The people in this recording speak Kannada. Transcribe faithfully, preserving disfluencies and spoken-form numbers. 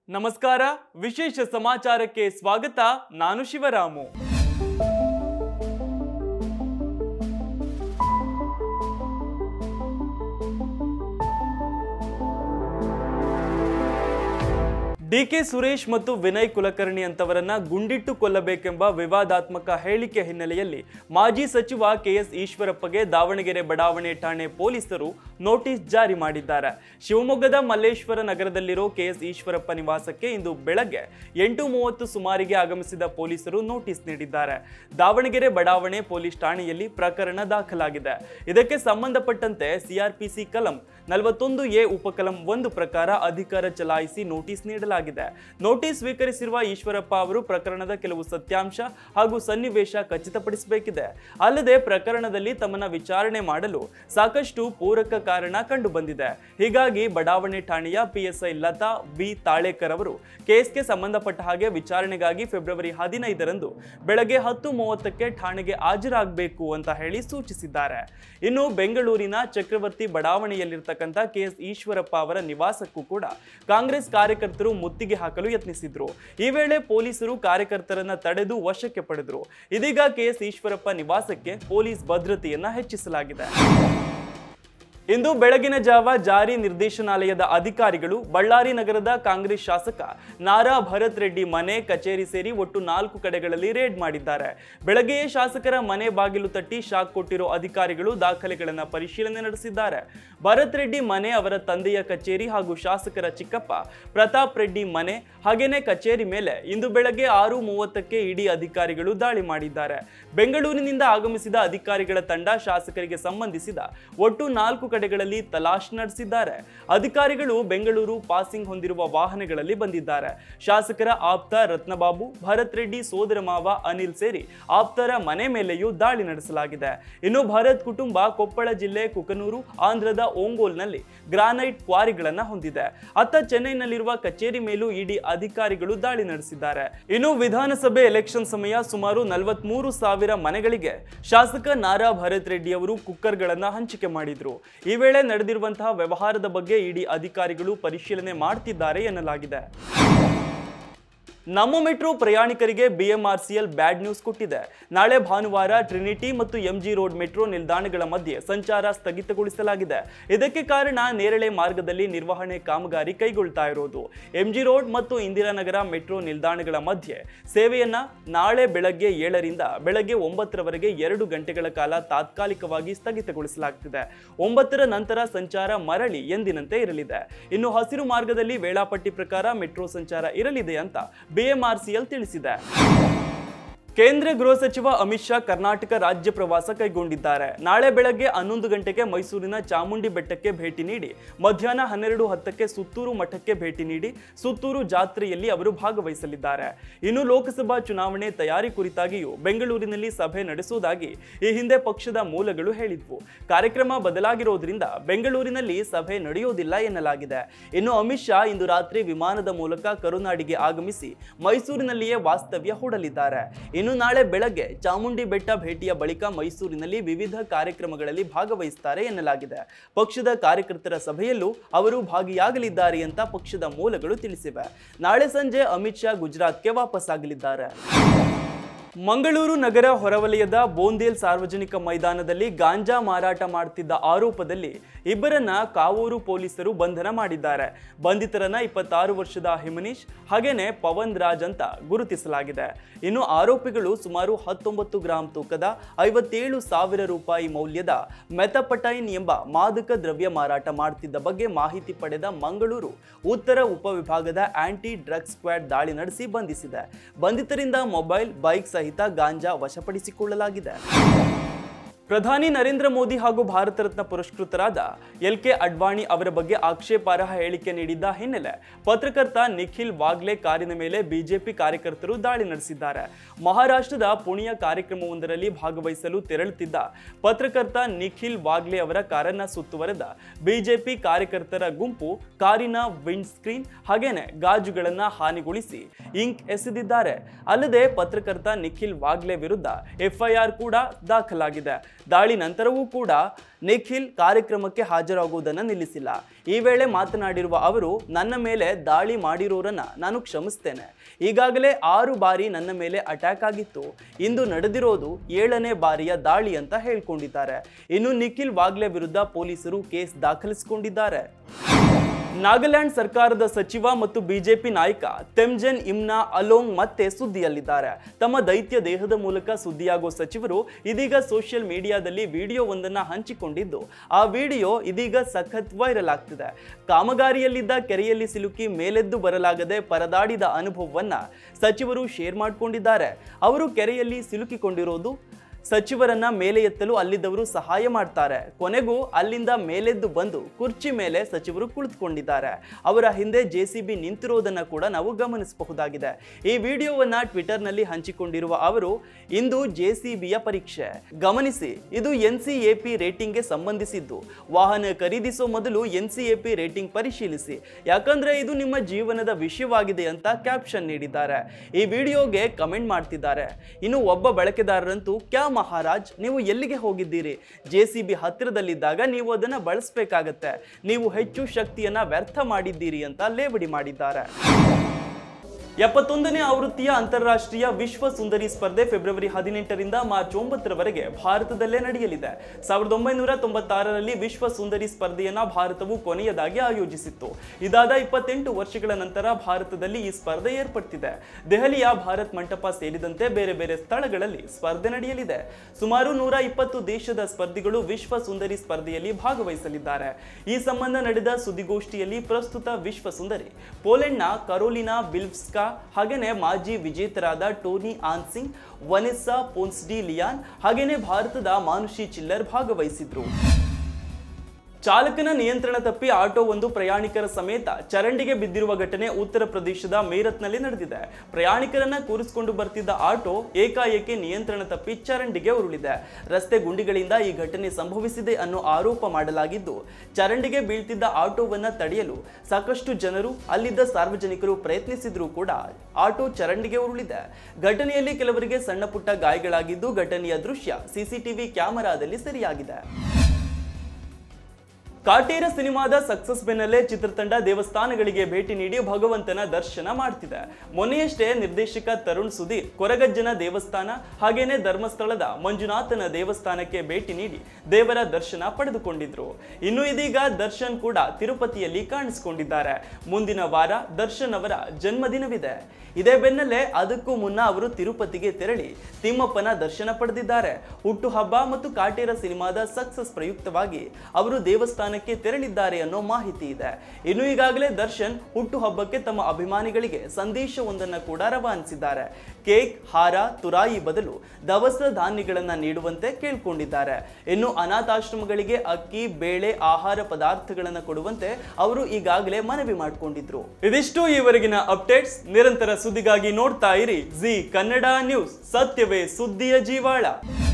ನಮಸ್ಕಾರ, ವಿಶೇಷ ಸಮಾಚಾರಕ್ಕೆ ಸ್ವಾಗತ. ನಾನು ಶಿವರಾಮು. ಡಿಕೆ ಸುರೇಶ್ ಮತ್ತು ವಿನಯ್ ಕುಲಕರ್ಣಿ ಅಂತವರನ್ನ ಗುಂಡಿಟ್ಟು ಕೊಲ್ಲಬೇಕೆಂಬ ವಿವಾದಾತ್ಮಕ ಹೇಳಿಕೆ ಹಿನ್ನೆಲೆಯಲ್ಲಿ ಮಾಜಿ ಸಚಿವ ಕೆಎಸ್ ಈಶ್ವರಪ್ಪಗೆ ದಾವಣಗೆರೆ ಬಡಾವಣೆ ಠಾಣೆ ಪೊಲೀಸರು ನೋಟಿಸ್ ಜಾರಿ ಮಾಡಿದ್ದಾರೆ. ಶಿವಮೊಗ್ಗದ ಮಲ್ಲೇಶ್ವರ ನಗರದಲ್ಲಿರೋ ಕೆಎಸ್ ಈಶ್ವರಪ್ಪ ನಿವಾಸಕ್ಕೆ ಇಂದು ಬೆಳಗ್ಗೆ ಎಂಟು ಮೂವತ್ತು ಸುಮಾರಿಗೆ ಆಗಮಿಸಿದ ಪೊಲೀಸರು ನೋಟಿಸ್ ನೀಡಿದ್ದಾರೆ. ದಾವಣಗೆರೆ ಬಡಾವಣೆ ಪೊಲೀಸ್ ಠಾಣೆಯಲ್ಲಿ ಪ್ರಕರಣ ದಾಖಲಾಗಿದೆ. ಇದಕ್ಕೆ ಸಂಬಂಧಪಟ್ಟಂತೆ ಸಿಆರ್ಪಿಸಿ ಕಲಂ ನಲವತ್ತೊಂದು ಎ ಉಪಕಲಂ ಒಂದು ಪ್ರಕಾರ ಅಧಿಕಾರ ಚಲಾಯಿಸಿ ನೋಟಿಸ್ ನೀಡಲಾಗಿದೆ. ನೋಟಿಸ್ ಸ್ವೀಕರಿಸಿರುವ ಈಶ್ವರಪ್ಪ ಅವರು ಪ್ರಕರಣದ ಕೆಲವು ಸತ್ಯಾಂಶ ಹಾಗೂ ಸನ್ನಿವೇಶ ಖಚಿತಪಡಿಸಬೇಕಿದೆ. ಅಲ್ಲದೆ ಪ್ರಕರಣದಲ್ಲಿ ತಮ್ಮನ್ನ ವಿಚಾರಣೆ ಮಾಡಲು ಸಾಕಷ್ಟು ಪೂರಕ ಕಾರಣ ಕಂಡು ಬಂದಿದೆ. ಹೀಗಾಗಿ ಬಡಾವಣೆ ಠಾಣೆಯ ಪಿಎಸ್ಐ ಲತಾ ವಿ ತಾಳೇಕರ್ ಅವರು ಕೇಸ್ಗೆ ಸಂಬಂಧಪಟ್ಟ ಹಾಗೆ ವಿಚಾರಣೆಗಾಗಿ ಫೆಬ್ರವರಿ ಹದಿನೈದರಂದು ಬೆಳಗ್ಗೆ ಹತ್ತು ಮೂವತ್ತಕ್ಕೆ ಠಾಣೆಗೆ ಹಾಜರಾಗಬೇಕು ಅಂತ ಹೇಳಿ ಸೂಚಿಸಿದ್ದಾರೆ. ಇನ್ನು ಬೆಂಗಳೂರಿನ ಚಕ್ರವರ್ತಿ ಬಡಾವಣೆಯಲ್ಲಿರ್ತಕ್ಕಂಥ ಕೆಎಸ್ ಈಶ್ವರಪ್ಪ ಅವರ ನಿವಾಸಕ್ಕೂ ಕೂಡ ಕಾಂಗ್ರೆಸ್ ಕಾರ್ಯಕರ್ತರು ಮುತ್ತಿಗೆ ಹಾಕಲು ಯತ್ನಿಸಿದ್ರು. ಈ ವೇಳೆ ಪೊಲೀಸರು ಕಾರ್ಯಕರ್ತರನ್ನ ತಡೆದು ವಶಕ್ಕೆ ಪಡೆದರು. ಇದೀಗ ಕೆಎಸ್ ಈಶ್ವರಪ್ಪ ನಿವಾಸಕ್ಕೆ ಪೊಲೀಸ್ ಭದ್ರತೆಯನ್ನ ಹೆಚ್ಚಿಸಲಾಗಿದೆ. ಇಂದು ಬೆಳಗಿನ ಜಾವ ಜಾರಿ ನಿರ್ದೇಶನಾಲಯದ ಅಧಿಕಾರಿಗಳು ಬಳ್ಳಾರಿ ನಗರದ ಕಾಂಗ್ರೆಸ್ ಶಾಸಕ ನಾರಾ ಭರತ್ ರೆಡ್ಡಿ ಮನೆ, ಕಚೇರಿ ಸೇರಿ ಒಟ್ಟು ನಾಲ್ಕು ಕಡೆಗಳಲ್ಲಿ ರೇಡ್ ಮಾಡಿದ್ದಾರೆ. ಬೆಳಗ್ಗೆಯೇ ಶಾಸಕರ ಮನೆ ಬಾಗಿಲು ತಟ್ಟಿ ಶಾಕ್ ಕೊಟ್ಟಿರೋ ಅಧಿಕಾರಿಗಳು ದಾಖಲೆಗಳನ್ನು ಪರಿಶೀಲನೆ ನಡೆಸಿದ್ದಾರೆ. ಭರತ್ ರೆಡ್ಡಿ ಮನೆ, ಅವರ ತಂದೆಯ ಕಚೇರಿ ಹಾಗೂ ಶಾಸಕರ ಚಿಕ್ಕಪ್ಪ ಪ್ರತಾಪ್ ರೆಡ್ಡಿ ಮನೆ ಹಾಗೇನೆ ಕಚೇರಿ ಮೇಲೆ ಇಂದು ಬೆಳಗ್ಗೆ ಆರು ಮೂವತ್ತಕ್ಕೆ ಇಡಿ ಅಧಿಕಾರಿಗಳು ದಾಳಿ ಮಾಡಿದ್ದಾರೆ. ಬೆಂಗಳೂರಿನಿಂದ ಆಗಮಿಸಿದ ಅಧಿಕಾರಿಗಳ ತಂಡ ಶಾಸಕರಿಗೆ ಸಂಬಂಧಿಸಿದ ಒಟ್ಟು ನಾಲ್ಕು ಕಡೆಗಳಲ್ಲಿ ತಲಾಶ್ ನಡೆಸಿದ್ದಾರೆ. ಅಧಿಕಾರಿಗಳು ಬೆಂಗಳೂರು ಪಾಸಿಂಗ್ ಹೊಂದಿರುವ ವಾಹನಗಳಲ್ಲಿ ಬಂದಿದ್ದಾರೆ. ಶಾಸಕರ ಆಪ್ತ ರತ್ನಬಾಬು, ಭರತ್ ರೆಡ್ಡಿ ಸೋದರ ಮಾವ ಅನಿಲ್ ಸೇರಿ ಆಪ್ತರ ಮನೆ ಮೇಲೆಯೂ ದಾಳಿ ನಡೆಸಲಾಗಿದೆ. ಇನ್ನು ಭರತ್ ಕುಟುಂಬ ಕೊಪ್ಪಳ ಜಿಲ್ಲೆ ಕುಕನೂರು, ಆಂಧ್ರದ ಓಂಗೋಲ್ನಲ್ಲಿ ಗ್ರಾನೈಟ್ ಕ್ವಾರಿಗಳನ್ನ ಹೊಂದಿದೆ. ಅತ್ತ ಚೆನ್ನೈನಲ್ಲಿರುವ ಕಚೇರಿ ಮೇಲೂ ಇಡಿ ಅಧಿಕಾರಿಗಳು ದಾಳಿ ನಡೆಸಿದ್ದಾರೆ. ಇನ್ನು ವಿಧಾನಸಭೆ ಎಲೆಕ್ಷನ್ ಸಮಯ ಸುಮಾರು ನಲವತ್ಮೂರು ಸಾವಿರ ಮನೆಗಳಿಗೆ ಶಾಸಕ ನಾರಾ ಭರತ್ ರೆಡ್ಡಿ ಅವರು ಕುಕ್ಕರ್ಗಳನ್ನ ಹಂಚಿಕೆ ಮಾಡಿದ್ರು. ಈ ವೇಳೆ ನಡೆದಿರುವಂತಹ ವ್ಯವಹಾರದ ಬಗ್ಗೆ ಇಡಿ ಅಧಿಕಾರಿಗಳು ಪರಿಶೀಲನೆ ಮಾಡುತ್ತಿದ್ದಾರೆ ಎನ್ನಲಾಗಿದೆ. ನಮ್ಮ ಮೆಟ್ರೋ ಪ್ರಯಾಣಿಕರಿಗೆ ಬಿಎಂಆರ್ಸಿಎಲ್ ಬ್ಯಾಡ್ ನ್ಯೂಸ್ ಕೊಟ್ಟಿದೆ. ನಾಳೆ ಭಾನುವಾರ ಟ್ರಿನಿಟಿ ಮತ್ತು ಎಂಜಿ ರೋಡ್ ಮೆಟ್ರೋ ನಿಲ್ದಾಣಗಳ ಮಧ್ಯೆ ಸಂಚಾರ ಸ್ಥಗಿತಗೊಳಿಸಲಾಗಿದೆ. ಇದಕ್ಕೆ ಕಾರಣ ನೇರಳೆ ಮಾರ್ಗದಲ್ಲಿ ನಿರ್ವಹಣೆ ಕಾಮಗಾರಿ ಕೈಗೊಳ್ತಾ ಇರೋದು. ಎಂಜಿ ರೋಡ್ ಮತ್ತು ಇಂದಿರಾನಗರ ಮೆಟ್ರೋ ನಿಲ್ದಾಣಗಳ ಮಧ್ಯೆ ಸೇವೆಯನ್ನ ನಾಳೆ ಬೆಳಗ್ಗೆ ಏಳರಿಂದ ಬೆಳಗ್ಗೆ ಒಂಬತ್ತರವರೆಗೆ ಎರಡು ಗಂಟೆಗಳ ಕಾಲ ತಾತ್ಕಾಲಿಕವಾಗಿ ಸ್ಥಗಿತಗೊಳಿಸಲಾಗುತ್ತಿದೆ. ಒಂಬತ್ತರ ನಂತರ ಸಂಚಾರ ಮರಳಿ ಎಂದಿನಂತೆ ಇರಲಿದೆ. ಇನ್ನು ಹಸಿರು ಮಾರ್ಗದಲ್ಲಿ ವೇಳಾಪಟ್ಟಿ ಪ್ರಕಾರ ಮೆಟ್ರೋ ಸಂಚಾರ ಇರಲಿದೆ ಅಂತ ಬಿಎಂಆರ್ಸಿಎಲ್ ತಿಳಿಸಿದೆ. ಕೇಂದ್ರ ಗೃಹ ಸಚಿವ ಅಮಿತ್ ಶಾ ಕರ್ನಾಟಕ ರಾಜ್ಯ ಪ್ರವಾಸ ಕೈಗೊಂಡಿದ್ದಾರೆ. ನಾಳೆ ಬೆಳಗ್ಗೆ ಹನ್ನೊಂದು ಗಂಟೆಗೆ ಮೈಸೂರಿನ ಚಾಮುಂಡಿ ಬೆಟ್ಟಕ್ಕೆ ಭೇಟಿ ನೀಡಿ ಮಧ್ಯಾಹ್ನ ಹನ್ನೆರಡು ಹತ್ತಕ್ಕೆ ಸುತ್ತೂರು ಮಠಕ್ಕೆ ಭೇಟಿ ನೀಡಿ ಸುತ್ತೂರು ಜಾತ್ರೆಯಲ್ಲಿ ಅವರು ಭಾಗವಹಿಸಲಿದ್ದಾರೆ. ಇನ್ನು ಲೋಕಸಭಾ ಚುನಾವಣೆ ತಯಾರಿ ಕುರಿತಾಗಿಯೂ ಬೆಂಗಳೂರಿನಲ್ಲಿ ಸಭೆ ನಡೆಸುವುದಾಗಿ ಈ ಹಿಂದೆ ಪಕ್ಷದ ಮೂಲಗಳು ಹೇಳಿದ್ವು. ಕಾರ್ಯಕ್ರಮ ಬದಲಾಗಿರೋದ್ರಿಂದ ಬೆಂಗಳೂರಿನಲ್ಲಿ ಸಭೆ ನಡೆಯೋದಿಲ್ಲ ಎನ್ನಲಾಗಿದೆ. ಇನ್ನು ಅಮಿತ್ ಶಾ ಇಂದು ರಾತ್ರಿ ವಿಮಾನದ ಮೂಲಕ ಕರುನಾಡಿಗೆ ಆಗಮಿಸಿ ಮೈಸೂರಿನಲ್ಲಿಯೇ ವಾಸ್ತವ್ಯ ಹೂಡಲಿದ್ದಾರೆ. ಇನ್ನು ನಾಳೆ ಬೆಳಗ್ಗೆ ಚಾಮುಂಡಿ ಬೆಟ್ಟ ಭೇಟಿಯ ಬಳಿಕ ಮೈಸೂರಿನಲ್ಲಿ ವಿವಿಧ ಕಾರ್ಯಕ್ರಮಗಳಲ್ಲಿ ಭಾಗವಹಿಸುತ್ತಾರೆ ಎನ್ನಲಾಗಿದೆ. ಪಕ್ಷದ ಕಾರ್ಯಕರ್ತರ ಸಭೆಯಲ್ಲೂ ಅವರು ಭಾಗಿಯಾಗಲಿದ್ದಾರೆ ಅಂತ ಪಕ್ಷದ ಮೂಲಗಳು ತಿಳಿಸಿವೆ. ನಾಳೆ ಸಂಜೆ ಅಮಿತ್ ಶಾ ಗುಜರಾತ್ಗೆ ವಾಪಸ್ಸಾಗಲಿದ್ದಾರೆ. ಮಂಗಳೂರು ನಗರ ಹೊರವಲಯದ ಬೋಂದೇಲ್ ಸಾರ್ವಜನಿಕ ಮೈದಾನದಲ್ಲಿ ಗಾಂಜಾ ಮಾರಾಟ ಮಾಡುತ್ತಿದ್ದ ಆರೋಪದಲ್ಲಿ ಇಬ್ಬರನ್ನ ಕಾವೂರು ಪೊಲೀಸರು ಬಂಧನ ಮಾಡಿದ್ದಾರೆ. ಬಂಧಿತರನ್ನ ಇಪ್ಪತ್ತಾರು ವರ್ಷದ ಹಿಮನೀಶ್ ಹಾಗೇನೆ ಪವನ್ ರಾಜ್ ಅಂತ ಗುರುತಿಸಲಾಗಿದೆ. ಇನ್ನು ಆರೋಪಿಗಳು ಸುಮಾರು ಹತ್ತೊಂಬತ್ತು ಗ್ರಾಂ ತೂಕದ ಐವತ್ತೇಳು ಸಾವಿರ ರೂಪಾಯಿ ಮೌಲ್ಯದ ಮೆಥಪಟೈನ್ ಎಂಬ ಮಾದಕ ದ್ರವ್ಯ ಮಾರಾಟ ಮಾಡುತ್ತಿದ್ದ ಬಗ್ಗೆ ಮಾಹಿತಿ ಪಡೆದ ಮಂಗಳೂರು ಉತ್ತರ ಉಪವಿಭಾಗದ ಆಂಟಿ ಡ್ರಗ್ಸ್ ಸ್ಕ್ವಾಡ್ ದಾಳಿ ನಡೆಸಿ ಬಂಧಿಸಿದೆ. ಬಂಧಿತರಿಂದ ಮೊಬೈಲ್, ಬೈಕ್ ಸಹಿತ ಗಾಂಜಾ ವಶಪಡಿಸಿಕೊಳ್ಳಲಾಗಿದೆ. ಪ್ರಧಾನಿ ನರೇಂದ್ರ ಮೋದಿ ಹಾಗೂ ಭಾರತ ರತ್ನ ಪುರಸ್ಕೃತರಾದ ಎಲ್ ಕೆ ಅಡ್ವಾಣಿ ಅವರ ಬಗ್ಗೆ ಆಕ್ಷೇಪಾರ್ಹ ಹೇಳಿಕೆ ನೀಡಿದ್ದ ಹಿನ್ನೆಲೆ ಪತ್ರಕರ್ತ ನಿಖಿಲ್ ವಾಗ್ಲೆ ಕಾರಿನ ಮೇಲೆ ಬಿಜೆಪಿ ಕಾರ್ಯಕರ್ತರು ದಾಳಿ ನಡೆಸಿದ್ದಾರೆ. ಮಹಾರಾಷ್ಟ್ರದ ಪುಣೆಯ ಕಾರ್ಯಕ್ರಮವೊಂದರಲ್ಲಿ ಭಾಗವಹಿಸಲು ತೆರಳುತ್ತಿದ್ದ ಪತ್ರಕರ್ತ ನಿಖಿಲ್ ವಾಗ್ಲೆ ಅವರ ಕಾರನ್ನ ಸುತ್ತುವರೆದ ಬಿಜೆಪಿ ಕಾರ್ಯಕರ್ತರ ಗುಂಪು ಕಾರಿನ ವಿಂಡ್ ಸ್ಕ್ರೀನ್ ಹಾಗೇನೆ ಗಾಜುಗಳನ್ನ ಹಾನಿಗೊಳಿಸಿ ಇಂಕ್ ಎಸೆದಿದ್ದಾರೆ. ಅಲ್ಲದೆ ಪತ್ರಕರ್ತ ನಿಖಿಲ್ ವಾಗ್ಲೆ ವಿರುದ್ಧ ಎಫ್ಐಆರ್ ಕೂಡ ದಾಖಲಾಗಿದೆ. ದಾಳಿ ನಂತರವೂ ಕೂಡ ನಿಖಿಲ್ ಕಾರ್ಯಕ್ರಮಕ್ಕೆ ಹಾಜರಾಗುವುದನ್ನು ನಿಲ್ಲಿಸಿಲ್ಲ. ಈ ವೇಳೆ ಮಾತನಾಡಿರುವ ಅವರು, ನನ್ನ ಮೇಲೆ ದಾಳಿ ಮಾಡಿರೋರನ್ನ ನಾನು ಕ್ಷಮಿಸ್ತೇನೆ. ಈಗಾಗಲೇ ಆರು ಬಾರಿ ನನ್ನ ಮೇಲೆ ಅಟ್ಯಾಕ್ ಆಗಿತ್ತು. ಇಂದು ನಡೆದಿರೋದು ಏಳನೇ ಬಾರಿಯ ದಾಳಿ ಅಂತ ಹೇಳ್ಕೊಂಡಿದ್ದಾರೆ. ಇನ್ನು ನಿಖಿಲ್ ವಾಗ್ಲೆ ವಿರುದ್ಧ ಪೊಲೀಸರು ಕೇಸ್ ದಾಖಲಿಸಿಕೊಂಡಿದ್ದಾರೆ. ನಾಗಾಲ್ಯಾಂಡ್ ಸರ್ಕಾರದ ಸಚಿವ ಮತ್ತು ಬಿಜೆಪಿ ನಾಯಕ ತೆಮ್ಜೆನ್ ಇಮ್ನಾ ಅಲೋಂಗ್ ಮತ್ತೆ ಸುದ್ದಿಯಲ್ಲಿದ್ದಾರೆ. ತಮ್ಮ ದೈತ್ಯ ದೇಹದ ಮೂಲಕ ಸುದ್ದಿಯಾಗುವ ಸಚಿವರು ಇದೀಗ ಸೋಷಿಯಲ್ ಮೀಡಿಯಾದಲ್ಲಿ ವಿಡಿಯೋ ಒಂದನ್ನ ಹಂಚಿಕೊಂಡಿದ್ದು, ಆ ವಿಡಿಯೋ ಇದೀಗ ಸಖತ್ ವೈರಲ್ ಆಗ್ತಿದೆ. ಕಾಮಗಾರಿಯಲ್ಲಿದ್ದ ಕೆರೆಯಲ್ಲಿ ಸಿಲುಕಿ ಮೇಲೆದ್ದು ಬರಲಾಗದೆ ಪರದಾಡಿದ ಅನುಭವವನ್ನ ಸಚಿವರು ಶೇರ್ ಮಾಡಿಕೊಂಡಿದ್ದಾರೆ. ಅವರು ಕೆರೆಯಲ್ಲಿ ಸಿಲುಕಿಕೊಂಡಿರೋದು ಸಚಿವರನ್ನ ಮೇಲೆ ಎತ್ತಲು ಅಲ್ಲಿದ್ದವರು ಸಹಾಯ ಮಾಡ್ತಾರೆ. ಕೊನೆಗೂ ಅಲ್ಲಿಂದ ಮೇಲೆದ್ದು ಬಂದು ಕುರ್ಚಿ ಮೇಲೆ ಸಚಿವರು ಕುಳಿತುಕೊಂಡಿದ್ದಾರೆ. ಅವರ ಹಿಂದೆ ಜೆಸಿಬಿ ನಿಂತಿರೋದನ್ನ ಕೂಡ ನಾವು ಗಮನಿಸಬಹುದಾಗಿದೆ. ಈ ವಿಡಿಯೋವನ್ನ ಟ್ವಿಟರ್ ನಲ್ಲಿ ಹಂಚಿಕೊಂಡಿರುವ ಅವರು, ಇಂದು ಜೆಸಿಬಿಯ ಪರೀಕ್ಷೆ ಗಮನಿಸಿ, ಇದು ಎನ್ಸಿಎಪಿ ರೇಟಿಂಗ್ಗೆ ಸಂಬಂಧಿಸಿದ್ದು. ವಾಹನ ಖರೀದಿಸೋ ಮೊದಲು ಎನ್ಸಿಎಪಿ ರೇಟಿಂಗ್ ಪರಿಶೀಲಿಸಿ, ಯಾಕಂದ್ರೆ ಇದು ನಿಮ್ಮ ಜೀವನದ ವಿಷಯವಾಗಿದೆ ಅಂತ ಕ್ಯಾಪ್ಷನ್ ನೀಡಿದ್ದಾರೆ. ಈ ವಿಡಿಯೋಗೆ ಕಮೆಂಟ್ ಮಾಡ್ತಿದ್ದಾರೆ. ಇನ್ನು ಒಬ್ಬ ಬಳಕೆದಾರರಂತೂ, ಕ್ಯಾ ಮಹಾರಾಜ್, ನೀವು ಎಲ್ಲಿಗೆ ಹೋಗಿದ್ದೀರಿ? ಜೆಸಿಬಿ ಹತ್ತಿರದಲ್ಲಿದ್ದಾಗ ನೀವು ಅದನ್ನ ಬಳಸಬೇಕಾಗತ್ತೆ. ನೀವು ಹೆಚ್ಚು ಶಕ್ತಿಯನ್ನ ವ್ಯರ್ಥ ಮಾಡಿದ್ದೀರಿ ಅಂತ ಲೇವಡಿ ಮಾಡಿದ್ದಾರೆ. ಎಪ್ಪತ್ತೊಂದನೇ ಆವೃತ್ತಿಯ ಅಂತಾರಾಷ್ಟ್ರೀಯ ವಿಶ್ವ ಸುಂದರಿ ಸ್ಪರ್ಧೆ ಫೆಬ್ರವರಿ ಹದಿನೆಂಟರಿಂದ ಮಾರ್ಚ್ ಒಂಬತ್ತರವರೆಗೆ ಭಾರತದಲ್ಲೇ ನಡೆಯಲಿದೆ. ಸಾವಿರದ ಒಂಬೈನೂರ ತೊಂಬತ್ತಾರರಲ್ಲಿ ವಿಶ್ವ ಸುಂದರಿ ಸ್ಪರ್ಧೆಯನ್ನ ಭಾರತವು ಕೊನೆಯದಾಗಿ ಆಯೋಜಿಸಿತ್ತು. ಇದಾದ ಇಪ್ಪತ್ತೆಂಟು ವರ್ಷಗಳ ನಂತರ ಭಾರತದಲ್ಲಿ ಈ ಸ್ಪರ್ಧೆ ಏರ್ಪಡ್ತಿದೆ. ದೆಹಲಿಯ ಭಾರತ್ ಮಂಟಪ ಸೇರಿದಂತೆ ಬೇರೆ ಬೇರೆ ಸ್ಥಳಗಳಲ್ಲಿ ಸ್ಪರ್ಧೆ ನಡೆಯಲಿದೆ. ಸುಮಾರು ನೂರ ಇಪ್ಪತ್ತು ದೇಶದ ಸ್ಪರ್ಧಿಗಳು ವಿಶ್ವ ಸುಂದರಿ ಸ್ಪರ್ಧೆಯಲ್ಲಿ ಭಾಗವಹಿಸಲಿದ್ದಾರೆ. ಈ ಸಂಬಂಧ ನಡೆದ ಸುದ್ದಿಗೋಷ್ಠಿಯಲ್ಲಿ ಪ್ರಸ್ತುತ ವಿಶ್ವ ಸುಂದರಿ ಪೋಲೆಂಡ್ನ ಕರೋಲಿನಾ ಬಿಲ್ವ್ಸ್ಕಾ, ಹಾಗೇನೆ ಮಾಜಿ ವಿಜೇತರಾದ Toni Ann Singh, Vanessa Ponce de Leon, ಹಾಗೇನೆ ಭಾರತದ ಮಾನುಷಿ ಚಿಲ್ಲರ್ ಭಾಗವಹಿಸಿದ್ರು. ಚಾಲಕನ ನಿಯಂತ್ರಣ ತಪ್ಪಿ ಆಟೋ ಒಂದು ಪ್ರಯಾಣಿಕರ ಸಮೇತ ಚರಂಡಿಗೆ ಬಿದ್ದಿರುವ ಘಟನೆ ಉತ್ತರ ಪ್ರದೇಶದ ಮೇರತ್ನಲ್ಲಿ ನಡೆದಿದೆ. ಪ್ರಯಾಣಿಕರನ್ನ ಕೂರಿಸಿಕೊಂಡು ಬರ್ತಿದ್ದ ಆಟೋ ಏಕಾಏಕಿ ನಿಯಂತ್ರಣ ತಪ್ಪಿ ಚರಂಡಿಗೆ ಉರುಳಿದೆ. ರಸ್ತೆ ಗುಂಡಿಗಳಿಂದ ಈ ಘಟನೆ ಸಂಭವಿಸಿದೆ ಅನ್ನೋ ಆರೋಪ ಮಾಡಲಾಗಿದ್ದು, ಚರಂಡಿಗೆ ಬೀಳ್ತಿದ್ದ ಆಟೋವನ್ನ ತಡೆಯಲು ಸಾಕಷ್ಟು ಜನರು, ಅಲ್ಲಿದ್ದ ಸಾರ್ವಜನಿಕರು ಪ್ರಯತ್ನಿಸಿದ್ರೂ ಕೂಡ ಆಟೋ ಚರಂಡಿಗೆ ಉರುಳಿದೆ. ಘಟನೆಯಲ್ಲಿ ಕೆಲವರಿಗೆ ಸಣ್ಣ ಪುಟ್ಟ ಗಾಯಗಳಾಗಿದ್ದು, ಘಟನೆಯ ದೃಶ್ಯ ಸಿಸಿಟಿವಿ ಕ್ಯಾಮೆರಾದಲ್ಲಿ ಸೆರೆಯಾಗಿದೆ. ಕಾಟೇರ ಸಿನಿಮಾದ ಸಕ್ಸಸ್ ಬೆನ್ನಲ್ಲೇ ಚಿತ್ರತಂಡ ದೇವಸ್ಥಾನಗಳಿಗೆ ಭೇಟಿ ನೀಡಿ ಭಗವಂತನ ದರ್ಶನ ಮಾಡ್ತಿದೆ. ಮೊನ್ನೆಯಷ್ಟೇ ನಿರ್ದೇಶಕ ತರುಣ್ ಸುಧೀರ್ ಕೊರಗಜ್ಜನ ದೇವಸ್ಥಾನ ಹಾಗೇನೆ ಧರ್ಮಸ್ಥಳದ ಮಂಜುನಾಥನ ದೇವಸ್ಥಾನಕ್ಕೆ ಭೇಟಿ ನೀಡಿ ದೇವರ ದರ್ಶನ ಪಡೆದುಕೊಂಡಿದ್ರು. ಇನ್ನು ಇದೀಗ ದರ್ಶನ್ ಕೂಡ ತಿರುಪತಿಯಲ್ಲಿ ಕಾಣಿಸಿಕೊಂಡಿದ್ದಾರೆ. ಮುಂದಿನ ವಾರ ದರ್ಶನ್ ಅವರ ಜನ್ಮದಿನವಿದೆ. ಇದೇ ಬೆನ್ನಲ್ಲೇ ಅದಕ್ಕೂ ಮುನ್ನ ಅವರು ತಿರುಪತಿಗೆ ತೆರಳಿ ತಿಮ್ಮಪ್ಪನ ದರ್ಶನ ಪಡೆದಿದ್ದಾರೆ. ಹುಟ್ಟುಹಬ್ಬ ಮತ್ತು ಕಾಟೇರ ಸಿನಿಮಾದ ಸಕ್ಸಸ್ ಪ್ರಯುಕ್ತವಾಗಿ ಅವರು ದೇವಸ್ಥಾನಕ್ಕೆ ತೆರಳಿದ್ದಾರೆ ಅನ್ನೋ ಮಾಹಿತಿ ಇದೆ. ಇನ್ನು ಈಗಾಗಲೇ ದರ್ಶನ್ ಹುಟ್ಟುಹಬ್ಬಕ್ಕೆ ತಮ್ಮ ಅಭಿಮಾನಿಗಳಿಗೆ ಸಂದೇಶವೊಂದನ್ನ ಕೂಡ ರವಾನಿಸಿದ್ದಾರೆ. ಕೇಕ್, ಹಾರ, ತುರಾಯಿ ಬದಲು ದವಸ ಧಾನ್ಯಗಳನ್ನ ನೀಡುವಂತೆ ಕೇಳ್ಕೊಂಡಿದ್ದಾರೆ. ಇನ್ನು ಅನಾಥಾಶ್ರಮಗಳಿಗೆ ಅಕ್ಕಿ, ಬೇಳೆ, ಆಹಾರ ಪದಾರ್ಥಗಳನ್ನ ಕೊಡುವಂತೆ ಅವರು ಈಗಾಗಲೇ ಮನವಿ ಮಾಡಿಕೊಂಡಿದ್ರು. ಇದಿಷ್ಟು ಈವರೆಗಿನ ಅಪ್ಡೇಟ್ಸ್. ನಿರಂತರ ಸುದ್ದಿಗಾಗಿ ನೋಡ್ತಾ ಇರಿ ಜಿ ಕನ್ನಡ ನ್ಯೂಸ್. ಸತ್ಯವೇ ಸುದ್ದಿಯ ಜೀವಾಳ.